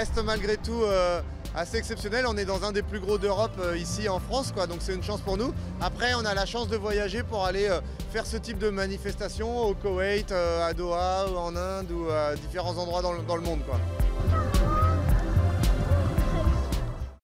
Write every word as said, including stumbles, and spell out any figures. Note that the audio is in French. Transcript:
reste malgré tout euh, assez exceptionnel. On est dans un des plus gros d'Europe euh, ici en France, quoi, donc c'est une chance pour nous. Après, on a la chance de voyager pour aller euh, faire ce type de manifestation au Koweït, euh, à Doha, ou en Inde ou à différents endroits dans le, dans le monde, quoi.